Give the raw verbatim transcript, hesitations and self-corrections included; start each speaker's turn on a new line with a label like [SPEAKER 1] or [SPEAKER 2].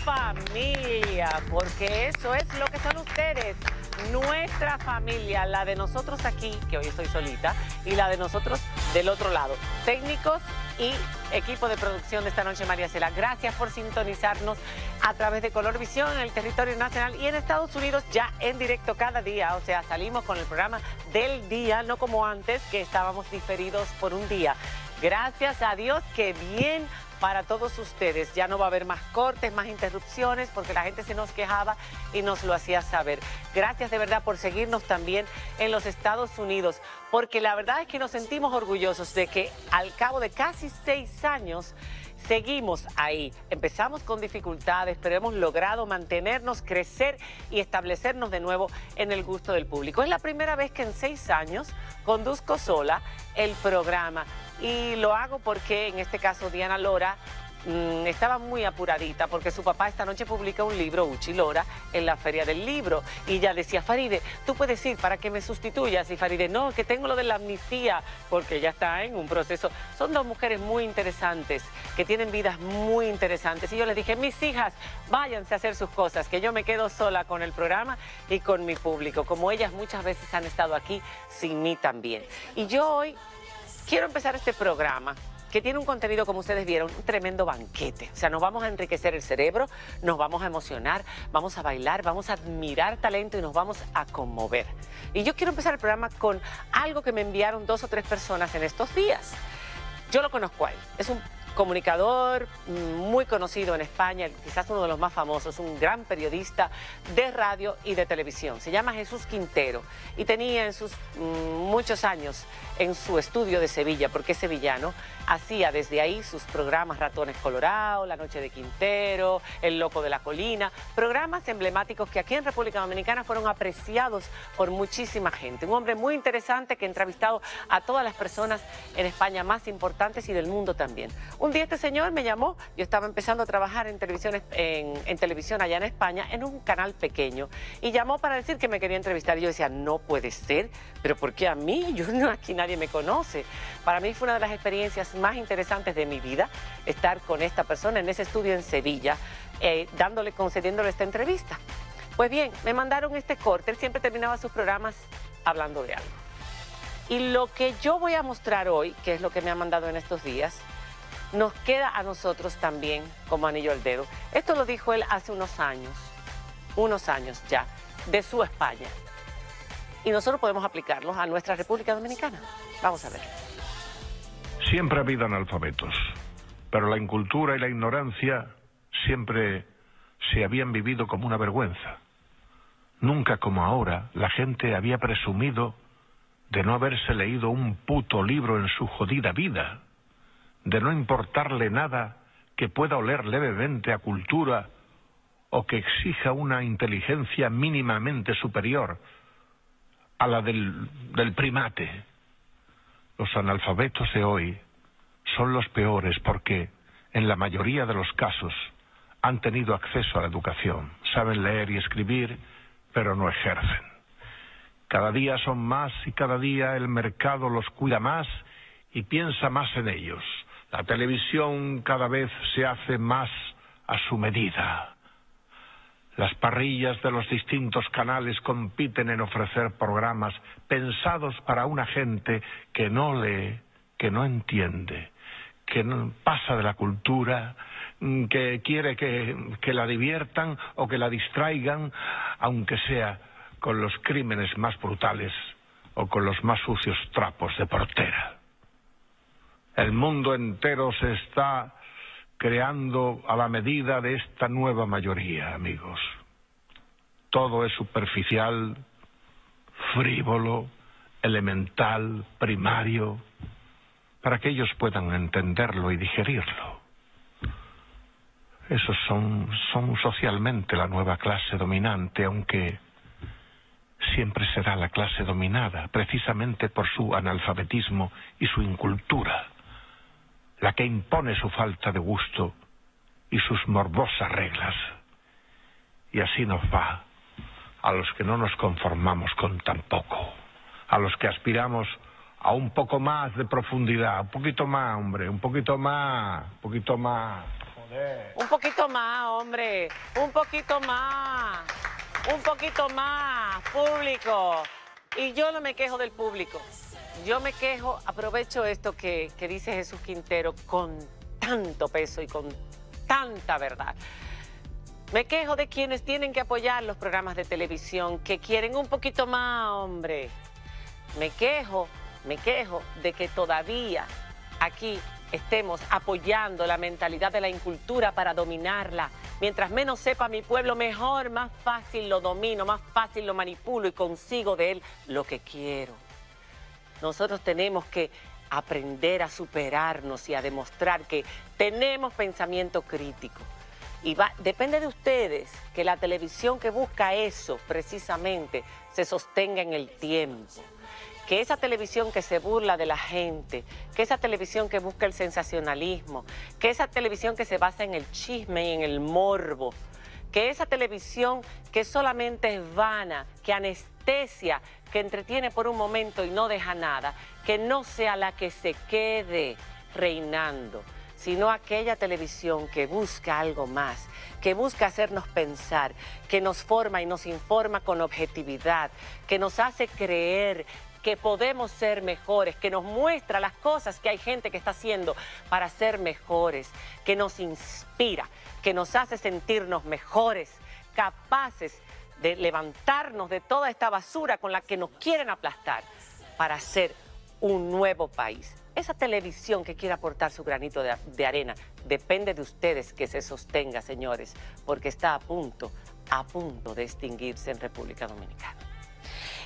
[SPEAKER 1] familia, porque eso es lo que son ustedes. Nuestra familia, la de nosotros aquí, que hoy estoy solita, y la de nosotros del otro lado. Técnicos y equipo de producción de esta noche, María Cela. Gracias por sintonizarnos a través de Color Visión en el territorio nacional y en Estados Unidos ya en directo cada día. O sea, salimos con el programa del día, no como antes, que estábamos diferidos por un día. Gracias a Dios, que bien para todos ustedes. Ya no va a haber más cortes, más interrupciones, porque la gente se nos quejaba y nos lo hacía saber. Gracias de verdad por seguirnos también en los Estados Unidos, porque la verdad es que nos sentimos orgullosos de que al cabo de casi seis años seguimos ahí. Empezamos con dificultades, pero hemos logrado mantenernos, crecer y establecernos de nuevo en el gusto del público. Es la primera vez que en seis años conduzco sola el programa y lo hago porque en este caso Diana Lora mmm, estaba muy apuradita porque su papá esta noche publica un libro, Uchi Lora, en la Feria del Libro. Y ella decía, Faride, tú puedes ir para que me sustituyas. Y Faride, no, que tengo lo de la amnistía, porque ella está en un proceso. Son dos mujeres muy interesantes, que tienen vidas muy interesantes. Y yo les dije, mis hijas, váyanse a hacer sus cosas, que yo me quedo sola con el programa y con mi público, como ellas muchas veces han estado aquí sin mí también. Y yo hoy quiero empezar este programa que tiene un contenido, como ustedes vieron, un tremendo banquete. O sea, nos vamos a enriquecer el cerebro, nos vamos a emocionar, vamos a bailar, vamos a admirar talento y nos vamos a conmover. Y yo quiero empezar el programa con algo que me enviaron dos o tres personas en estos días. Yo lo conozco a él. Es un comunicador muy conocido en España, quizás uno de los más famosos, un gran periodista de radio y de televisión. Se llama Jesús Quintero y tenía en sus mm, muchos años en su estudio de Sevilla, porque es sevillano, hacía desde ahí sus programas Ratones Colorados, La Noche de Quintero, El Loco de la Colina, programas emblemáticos que aquí en República Dominicana fueron apreciados por muchísima gente. Un hombre muy interesante que ha entrevistado a todas las personas en España más importantes y del mundo también. Un día este señor me llamó, yo estaba empezando a trabajar en televisión, en, en televisión allá en España, en un canal pequeño, y llamó para decir que me quería entrevistar. Y yo decía, no puede ser, pero ¿por qué a mí? Yo no, aquí nadie me conoce. Para mí fue una de las experiencias más interesantes de mi vida, estar con esta persona en ese estudio en Sevilla, eh, dándole, concediéndole esta entrevista. Pues bien, me mandaron este corte, él siempre terminaba sus programas hablando de algo. Y lo que yo voy a mostrar hoy, que es lo que me ha mandado en estos días, nos queda a nosotros también como anillo al dedo. Esto lo dijo él hace unos años, unos años ya, de su España. Y nosotros podemos aplicarlo a nuestra República Dominicana. Vamos a ver.
[SPEAKER 2] Siempre ha habido analfabetos, pero la incultura y la ignorancia siempre se habían vivido como una vergüenza. Nunca como ahora la gente había presumido de no haberse leído un puto libro en su jodida vida, de no importarle nada que pueda oler levemente a cultura o que exija una inteligencia mínimamente superior a la del, del primate. Los analfabetos de hoy son los peores porque, en la mayoría de los casos, han tenido acceso a la educación, saben leer y escribir, pero no ejercen. Cada día son más y cada día el mercado los cuida más y piensa más en ellos. La televisión cada vez se hace más a su medida. Las parrillas de los distintos canales compiten en ofrecer programas pensados para una gente que no lee, que no entiende, que no pasa de la cultura, que quiere que, que la diviertan o que la distraigan, aunque sea con los crímenes más brutales o con los más sucios trapos de portera. El mundo entero se está creando a la medida de esta nueva mayoría, amigos. Todo es superficial, frívolo, elemental, primario, para que ellos puedan entenderlo y digerirlo. Esos son, son socialmente la nueva clase dominante, aunque siempre será la clase dominada, precisamente por su analfabetismo y su incultura, la que impone su falta de gusto y sus morbosas reglas. Y así nos va a los que no nos conformamos con tan poco, a los que aspiramos a un poco más de profundidad, un poquito más, hombre, un poquito más, un poquito más.
[SPEAKER 1] Un poquito más, hombre. Un poquito más. Un poquito más, público. Y yo no me quejo del público. Yo me quejo, aprovecho esto que, que dice Jesús Quintero con tanto peso y con tanta verdad. Me quejo de quienes tienen que apoyar los programas de televisión, que quieren un poquito más, hombre. Me quejo, me quejo de que todavía aquí estemos apoyando la mentalidad de la incultura para dominarla. Mientras menos sepa mi pueblo, mejor, más fácil lo domino, más fácil lo manipulo y consigo de él lo que quiero. Nosotros tenemos que aprender a superarnos y a demostrar que tenemos pensamiento crítico. Y va, depende de ustedes que la televisión que busca eso precisamente se sostenga en el tiempo. Que esa televisión que se burla de la gente, que esa televisión que busca el sensacionalismo, que esa televisión que se basa en el chisme y en el morbo, que esa televisión que solamente es vana, que anestesia, que entretiene por un momento y no deja nada, que no sea la que se quede reinando, sino aquella televisión que busca algo más, que busca hacernos pensar, que nos forma y nos informa con objetividad, que nos hace creer que podemos ser mejores, que nos muestra las cosas que hay gente que está haciendo para ser mejores, que nos inspira, que nos hace sentirnos mejores, capaces de levantarnos de toda esta basura con la que nos quieren aplastar para hacer un nuevo país. Esa televisión que quiere aportar su granito de, de arena depende de ustedes que se sostenga, señores, porque está a punto, a punto de extinguirse en República Dominicana.